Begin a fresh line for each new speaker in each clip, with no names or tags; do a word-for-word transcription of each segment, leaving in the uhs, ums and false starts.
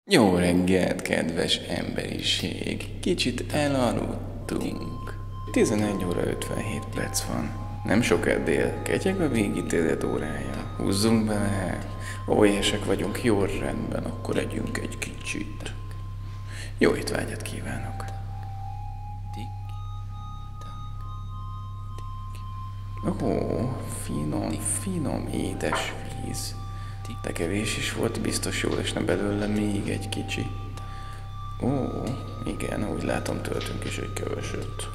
Jó reggelt, kedves emberiség! Kicsit elaludtunk. tizenegy óra ötvenhét perc van. Nem sokkal dél, ketyeg a végítélet órája. Húzzunk bele. Óriásek vagyunk, jól rendben, akkor együnk egy kicsit. Jó étvágyat kívánok! Ó, finom, finom, édes víz. De kevés is volt, biztos jól esne belőle még egy kicsi. Ó, igen, úgy látom, töltünk is egy keveset.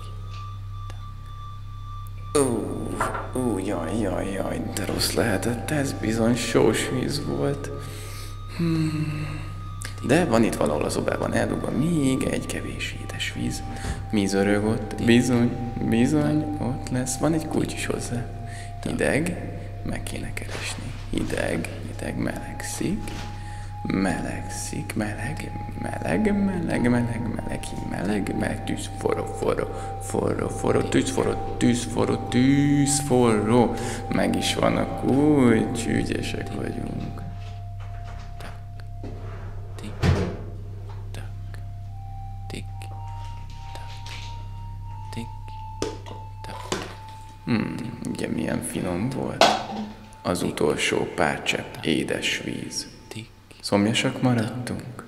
Ó, ó, jaj, jaj, jaj, de rossz lehetett, ez bizony sós víz volt. Hmm. De van itt valahol a szobában eldugva még egy kevés édes víz. Mi zörög ott? Bizony, bizony, ott lesz. Van egy kulcs is hozzá. Hideg, meg kéne keresni. Hideg, hideg, melegszik. Melegszik, meleg, meleg, meleg, meleg, meleg, meleg, meleg, tűz, forró, forró, forró, forró, tűz, forró, tűz, forró, tűz, forró. Meg is vannak, úgy ügyesek vagyunk. Hmm, ugye milyen finom volt az utolsó pár csepp édes víz. Szomjasak maradtunk?